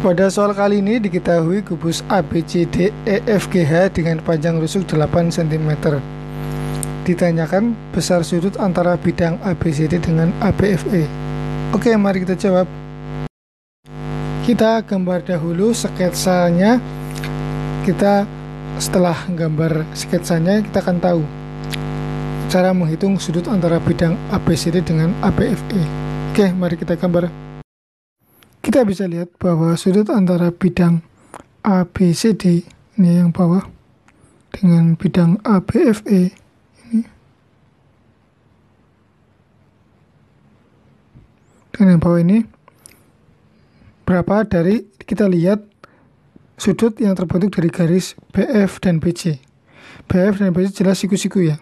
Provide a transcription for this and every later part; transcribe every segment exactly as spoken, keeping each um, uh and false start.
Pada soal kali ini diketahui kubus A B C D E F G H dengan panjang rusuk delapan sentimeter. Ditanyakan besar sudut antara bidang A B C D dengan A B F E. Oke, mari kita jawab. Kita gambar dahulu sketsanya. Kita setelah gambar sketsanya kita akan tahu cara menghitung sudut antara bidang A B C D dengan A B F E. Oke, mari kita gambar. Kita bisa lihat bahwa sudut antara bidang A B C D ini yang bawah dengan bidang A B F E ini dengan yang bawah ini berapa dari kita lihat sudut yang terbentuk dari garis B F dan B C. B F dan B C jelas siku-siku ya.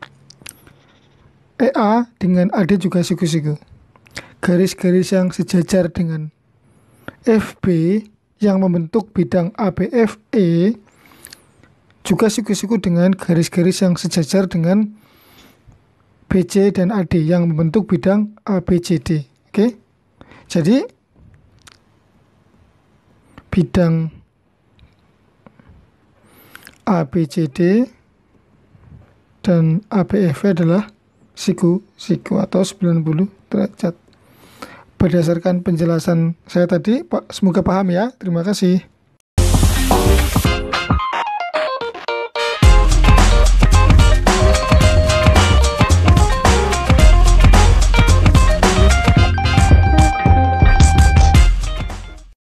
E A dengan A D juga siku-siku. Garis-garis yang sejajar dengan F B yang membentuk bidang A B F E juga siku-siku dengan garis-garis yang sejajar dengan B C dan A D yang membentuk bidang A B C D. Oke. Jadi bidang A B C D dan A B F E adalah siku-siku atau sembilan puluh derajat. Berdasarkan penjelasan saya tadi, Pak, semoga paham ya. Terima kasih.